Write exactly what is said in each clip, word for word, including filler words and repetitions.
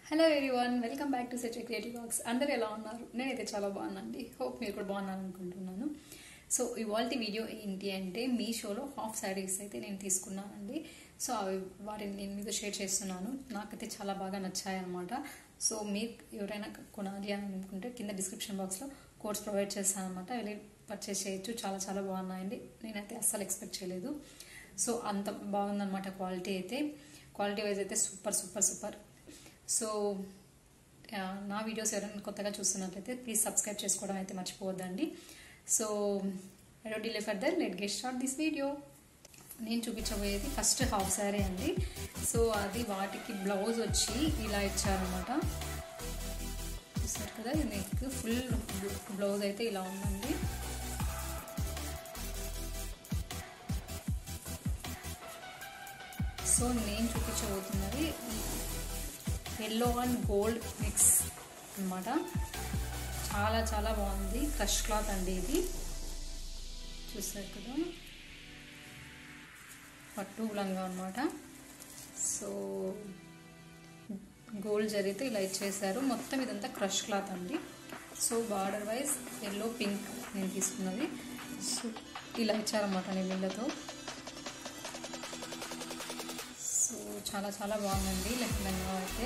Hello everyone, welcome back to such creative vlogs. అందరూ ఎలా ఉన్నారు? నేనైతే చాలా బాగున్నానండి. హోప్ మీరు కూడా బాగున్నారు అనుకుంటున్నాను. సో ఇవాళ వీడియో ఏంటి అంటే, మీషోలో హాఫ్ శారీస్ అయితే నేను తీసుకున్నానండి. సో అవి వాటిని నేను మీతో షేర్ చేస్తున్నాను. నాకైతే చాలా బాగా నచ్చాయి అనమాట. సో మీరు ఎవరైనా కొనాలి అని అనుకుంటే కింద డిస్క్రిప్షన్ బాక్స్లో కోడ్స్ ప్రొవైడ్ చేస్తాను అనమాట. వెళ్ళి పర్చేస్ చేయొచ్చు. చాలా చాలా బాగున్నాయండి. నేనైతే అస్సలు ఎక్స్పెక్ట్ చేయలేదు. సో అంత బాగుందన్నమాట. క్వాలిటీ అయితే క్వాలిటీ వైజ్ అయితే సూపర్ సూపర్ సూపర్. సో నా వీడియోస్ ఎవరైనా కొత్తగా చూస్తున్నట్లయితే ప్లీజ్ సబ్స్క్రైబ్ చేసుకోవడం అయితే మర్చిపోవద్దండి. So I don't delay further, let get start this video. నేను చూపించబోయేది ఫస్ట్ హాఫ్ శారీ అండి. సో అది వాటికి బ్లౌజ్ వచ్చి ఇలా ఇచ్చారనమాట. చూసారు కదా, నెక్ ఫుల్ బ్లౌజ్ అయితే ఇలా ఉందండి. సో నేను చూపించబోతున్నది ఎల్లో అండ్ గోల్డ్ మిక్స్ అన్నమాట. చాలా చాలా బాగుంది. క్రష్ క్లాత్ అండి ఇది. చూసారు కదా, పట్టు లంగా అన్నమాట. సో గోల్డ్ జరీతో ఇలా ఇచ్చేసారు. మొత్తం ఇదంతా క్రష్ క్లాత్ అండి. So border wise yellow pink నేను తీసుకున్నది. సో ఇలా ఇచ్చారన్నమాట నీళ్ళతో. సో చాలా చాలా బాగుందండి లెహంగా అయితే.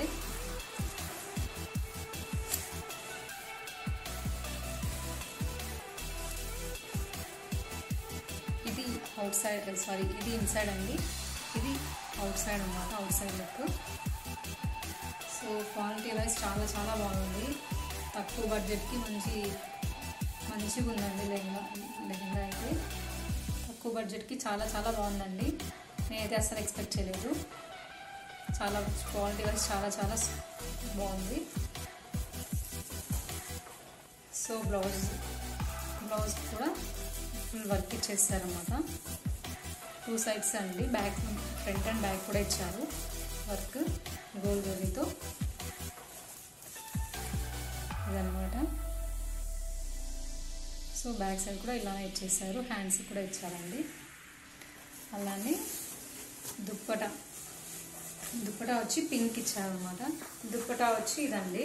ఇది అవుట్ సైడ్, సారీ ఇది ఇన్సైడ్ అండి. ఇది అవుట్ సైడ్ అన్నమాట, outside look. So quality wise చాలా చాలా బాగుంది. తక్కువ బడ్జెట్కి మంచి మంచిగా ఉందండి లెహంగా. లెహంగా అయితే తక్కువ బడ్జెట్కి చాలా చాలా బాగుందండి. నేనైతే అసలు ఎక్స్పెక్ట్ చేయలేదు. చాలా క్వాలిటీ వైజ్ చాలా చాలా బాగుంది. సో బ్లౌజ్ బ్లౌజ్ కూడా ఫుల్ వర్క్ ఇచ్చేస్తారన్నమాట. టూ సైడ్స్ అండి, బ్యాక్ ఫ్రంట్ అండ్ బ్యాక్ కూడా ఇచ్చారు వర్క్ గోల్డ్ జరీతో. ఇదన్నమాట. సో బ్యాక్ సైడ్ కూడా ఇలా ఇచ్చేసారు. హ్యాండ్స్ కూడా ఇచ్చారండి. అలానే దుప్పటా దుప్పటా వచ్చి పింక్ ఇచ్చారనమాట. దుప్పటా వచ్చి ఇదండి,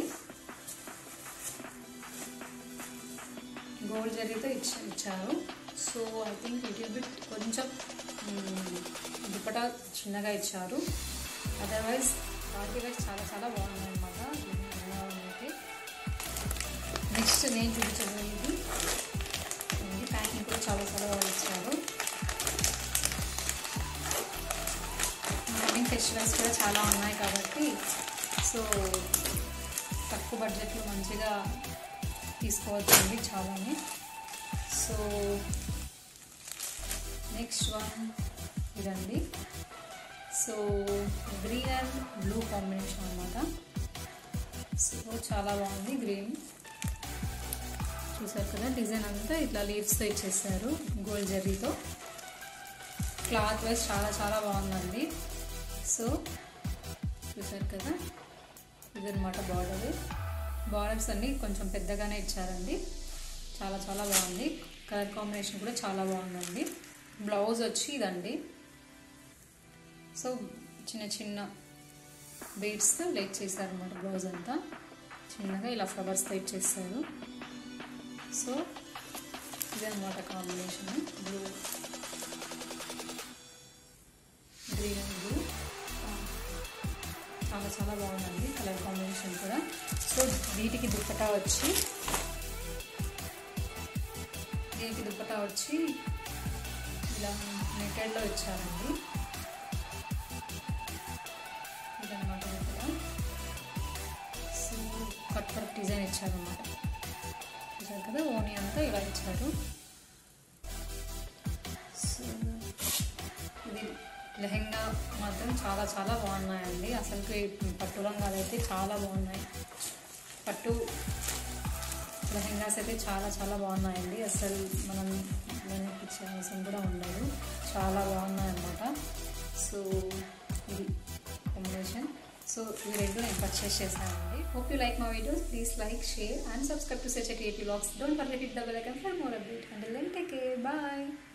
గోల్డ్ జరీతో ఇచ్చి ఇచ్చారు. So I think little bit కొంచెం దుప్పటా చిన్నగా ఇచ్చారు. అదర్వైజ్ క్వాలిటీ వైజ్ చాలా చాలా బాగుంది అనమాట. అయితే నెక్స్ట్ నేను చూపించబోయేది ప్యాకింగ్ కూడా చాలా చాలా బాగా ఇచ్చారు. ఫెస్టివల్స్ కూడా చాలా ఉన్నాయి కాబట్టి సో తక్కువ బడ్జెట్లో మంచిగా తీసుకోవచ్చండి చాలానే. సో నెక్స్ట్ వన్ ఇదండి. So green and blue combination అన్నమాట. సో చాలా బాగుంది. గ్రీన్ చూసారు కదా, డిజైన్ అంతా ఇట్లా లీవ్స్తో ఇచ్చేసారు గోల్డ్ జరీతో. క్లాత్ వైజ్ చాలా చాలా బాగుందండి. సో చూసారు కదా, ఇదన్నమాట బార్డర్. బార్డర్స్ అన్నీ కొంచెం పెద్దగానే ఇచ్చారండి. చాలా చాలా బాగుంది. కలర్ కాంబినేషన్ కూడా చాలా బాగుందండి. బ్లౌజ్ వచ్చి ఇదండి. సో చిన్న చిన్న బీడ్స్తో లైట్ చేశారన్నమాట. బ్లౌజ్ అంతా చిన్నగా ఇలా ఫ్లవర్స్తో ఇచ్చేస్తారు. సో ఇదన్నమాట combination, blue green and blue. చాలా చాలా బాగుందండి కలర్ కాంబినేషన్ కూడా. సో వీటికి దుప్పటా వచ్చి దీనికి దుప్పటా వచ్చి ఇలా నెటెడ్లో ఇచ్చారండి. ఇదన్నమాట dupatta. So cut work design ఇచ్చారన్నమాట. చూసారు కదా, ఓనీ అంతా ఇలా ఇచ్చారు. సో ఇది లెహంగా మాత్రం చాలా చాలా బాగున్నాయండి. అసలుకి పట్టు రంగాలు అయితే చాలా బాగున్నాయి. పట్టు లెహంగాస్ అయితే చాలా చాలా బాగున్నాయండి. అసలు మనం వెనక్కి ఇచ్చే అవసరం కూడా ఉండదు. చాలా బాగున్నాయి అన్నమాట. సో ఇది కాంబినేషన్. సో ఈ రెండు నేను పర్చేస్ చేశానండి. Hope you like my videos. Please like, share and subscribe to such creative vlogs. Don't forget hit the bell icon for more update. Until then take care, bye.